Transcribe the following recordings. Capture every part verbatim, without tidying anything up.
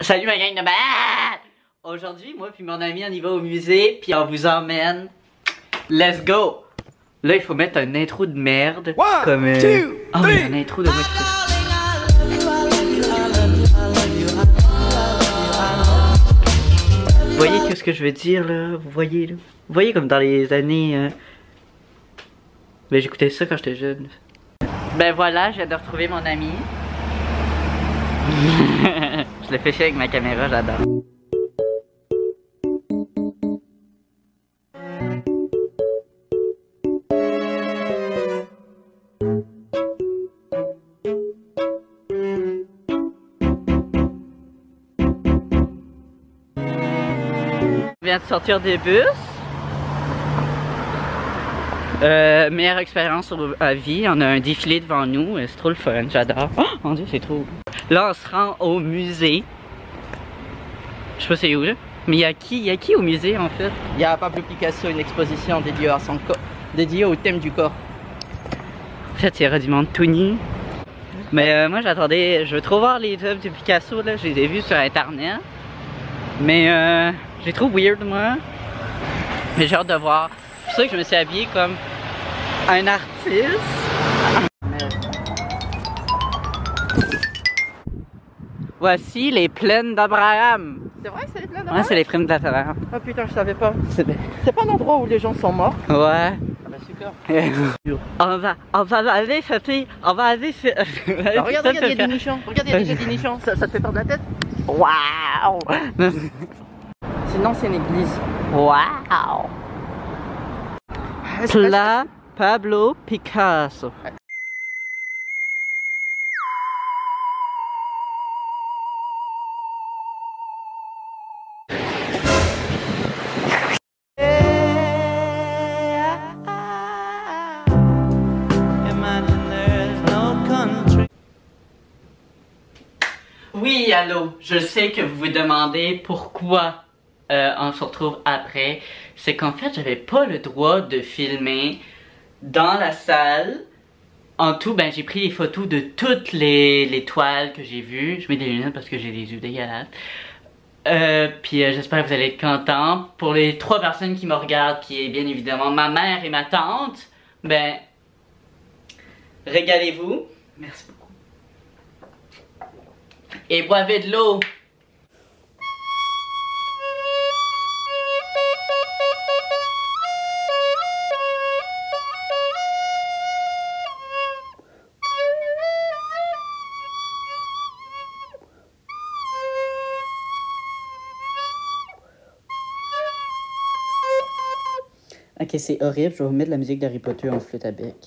Salut ma gang de malades! Aujourd'hui, moi puis mon ami, on y va au musée, puis on vous emmène. Let's go! Là, il faut mettre un intro de merde. One, comme. Euh... Two, oh, mais un intro de moi qui Vous voyez qu'est-ce que je veux dire là? Vous voyez là? Vous voyez comme dans les années. Euh... Ben, j'écoutais ça quand j'étais jeune. Ben voilà, je viens de retrouver mon ami. Je le fais chier avec ma caméra, j'adore. On vient de sortir des bus. Euh, meilleure expérience à vie, on a un défilé devant nous, c'est trop le fun, j'adore. Oh mon dieu, c'est trop. Là, on se rend au musée. Je sais pas c'est où là, mais il y a qui, il y a qui au musée en fait? Il y a Pablo Picasso, une exposition dédiée à son corps, dédiée au thème du corps. En fait, il y aura du monde tout nu. Mais euh, moi, j'attendais, je veux trop voir les œuvres de Picasso là, je les ai vues sur internet. Mais euh, j'ai trop weird moi. Mais j'ai hâte de voir. C'est pour ça que je me suis habillé comme un artiste. Voici les plaines d'Abraham. C'est vrai que c'est les plaines d'Abraham? Ouais, c'est les plaines d'Abraham. Oh putain, je savais pas. C'est pas un endroit où les gens sont morts? Ouais. Ah bah super. on va, on va aller chercher, on va aller chercher. Bah, regarde, regarde, il y a des nichons. Regarde, il y a déjà des nichons. Ça, ça te fait perdre la tête? Waouh. C'est une ancienne église. Waouh. Là, Pablo Picasso. Oui, allô, je sais que vous vous demandez pourquoi euh, on se retrouve après. C'est qu'en fait, j'avais pas le droit de filmer dans la salle. En tout, ben j'ai pris les photos de toutes les, les toiles que j'ai vues. Je mets des lunettes parce que j'ai les yeux dégueulasses. Euh, puis euh, j'espère que vous allez être contents. Pour les trois personnes qui me regardent, qui est bien évidemment ma mère et ma tante, ben, régalez-vous. Merci beaucoup. Et boivez de l'eau. Ok, c'est horrible, je vais vous mettre la musique d'Harry Potter en flûte à bec.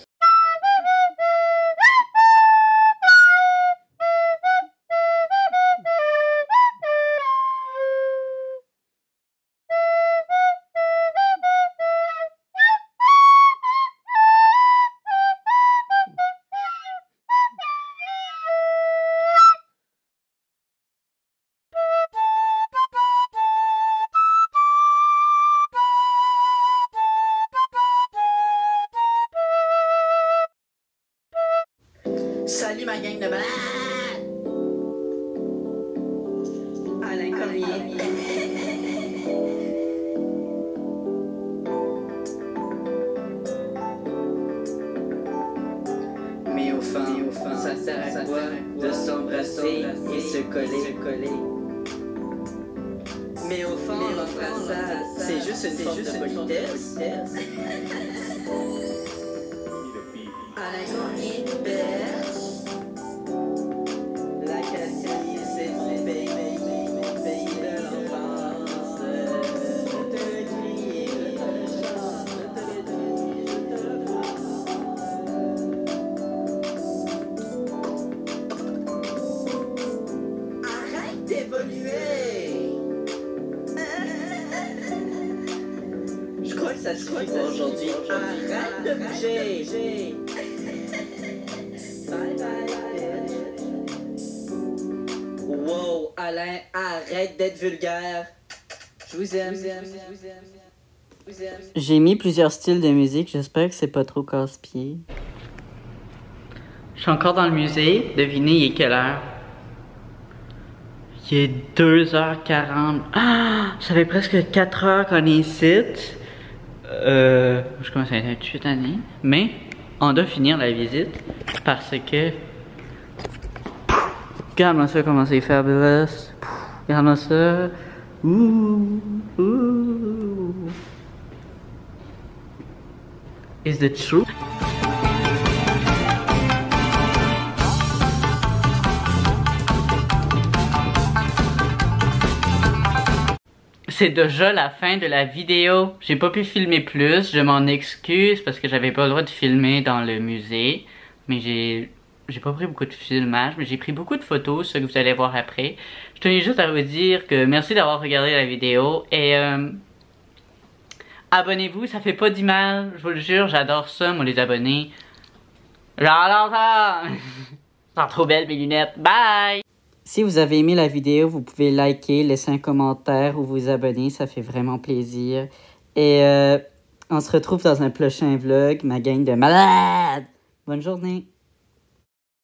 Salut ma gang de malades! Alain Cormier. Mais au fond, Mais au fond ça sert à quoi de s'embrasser et se coller, se coller. Mais au fond, l'embrassade, c'est juste une forme de politesse. Alain Cormier nous berce. L'Acadie, c'est mon pays, mon pays de l'enfance. Je te le crie, je te le chante, je te le dis, je te le prends. Arrête d'évoluer. Je crois que ça suffit pour aujourd'hui. Arrête de bouger. Bye bye. Wow, Alain, arrête d'être vulgaire. Je vous aime. Je vous aime. Je vous aime. Je vous aime. J'ai mis plusieurs styles de musique, j'espère que c'est pas trop casse-pied. Je suis encore dans le musée, devinez il est quelle heure? Il est deux heures quarante. Ah! Ça fait presque quatre heures qu'on est ici. Euh, je commence à être un petit peu tanné. Mais on doit finir la visite parce que. Regarde-moi ça, comment c'est fabuleux. Regarde-moi ça. Ouh, ouh. Is it true? C'est déjà la fin de la vidéo. J'ai pas pu filmer plus, je m'en excuse parce que j'avais pas le droit de filmer dans le musée. Mais j'ai j'ai pas pris beaucoup de filmages, mais j'ai pris beaucoup de photos, ce que vous allez voir après. Je tenais juste à vous dire que merci d'avoir regardé la vidéo et euh, abonnez-vous, ça fait pas du mal, je vous le jure, j'adore ça, moi les abonnés. J'adore ça! Sont trop belles mes lunettes, bye! Si vous avez aimé la vidéo, vous pouvez liker, laisser un commentaire ou vous abonner, ça fait vraiment plaisir. Et euh, on se retrouve dans un prochain vlog, ma gang de malades! Bonne journée!